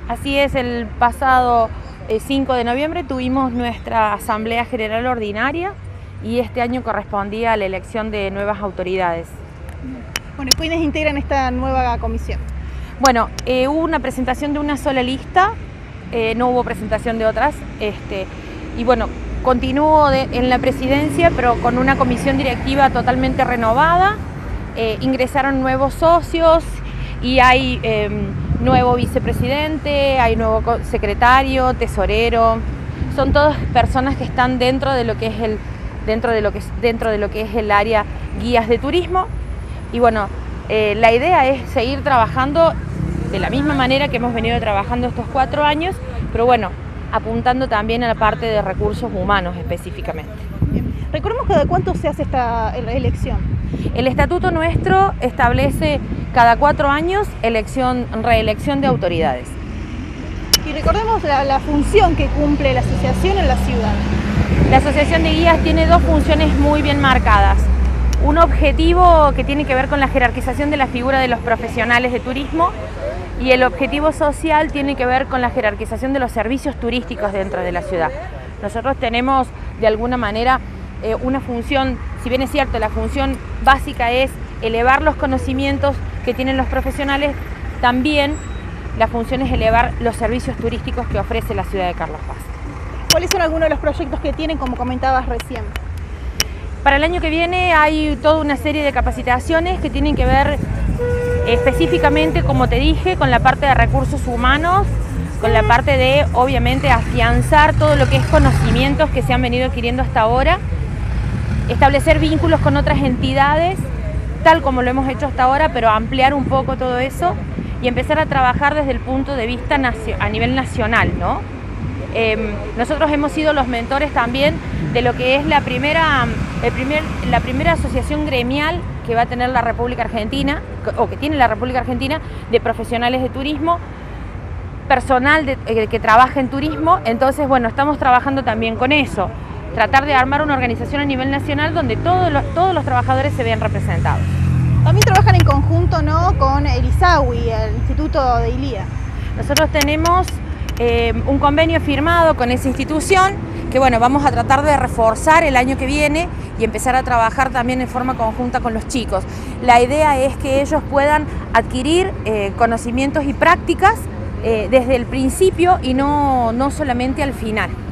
Así es, el pasado 5 de noviembre tuvimos nuestra Asamblea General Ordinaria y este año correspondía a la elección de nuevas autoridades. Bueno, ¿y quiénes integran esta nueva comisión? Bueno, hubo una presentación de una sola lista, no hubo presentación de otras, y bueno, continúo en la presidencia, pero con una comisión directiva totalmente renovada. Ingresaron nuevos socios y hay nuevo vicepresidente, hay nuevo secretario, tesorero. Son todas personas que están dentro de lo que es el área guías de turismo. Y bueno, la idea es seguir trabajando de la misma manera que hemos venido trabajando estos 4 años, pero bueno, apuntando también a la parte de recursos humanos específicamente. Bien. Recordemos cada cuánto se hace esta elección. El estatuto nuestro establece cada 4 años reelección de autoridades. Y recordemos la función que cumple la asociación en la ciudad. La Asociación de Guías tiene 2 funciones muy bien marcadas. Un objetivo que tiene que ver con la jerarquización de la figura de los profesionales de turismo y el objetivo social tiene que ver con la jerarquización de los servicios turísticos dentro de la ciudad. Nosotros tenemos de alguna manera una función, si bien es cierto, la función básica es elevar los conocimientos que tienen los profesionales, también la función es elevar los servicios turísticos que ofrece la ciudad de Carlos Paz. ¿Cuáles son algunos de los proyectos que tienen, como comentabas recién? Para el año que viene hay toda una serie de capacitaciones que tienen que ver específicamente, como te dije, con la parte de recursos humanos, con la parte de, obviamente, afianzar todo lo que es conocimientos que se han venido adquiriendo hasta ahora, establecer vínculos con otras entidades, tal como lo hemos hecho hasta ahora, pero ampliar un poco todo eso y empezar a trabajar desde el punto de vista a nivel nacional, ¿no? Nosotros hemos sido los mentores también de lo que es la primera asociación gremial que va a tener la República Argentina, o que tiene la República Argentina, de profesionales de turismo, personal que trabaja en turismo. Entonces, bueno, estamos trabajando también con eso, tratar de armar una organización a nivel nacional donde todos los trabajadores se vean representados. También trabajan en conjunto, ¿no?, con el ISAWI, el Instituto de ILIA. Nosotros tenemos un convenio firmado con esa institución que, bueno, vamos a tratar de reforzar el año que viene y empezar a trabajar también en forma conjunta con los chicos. La idea es que ellos puedan adquirir conocimientos y prácticas desde el principio y no solamente al final.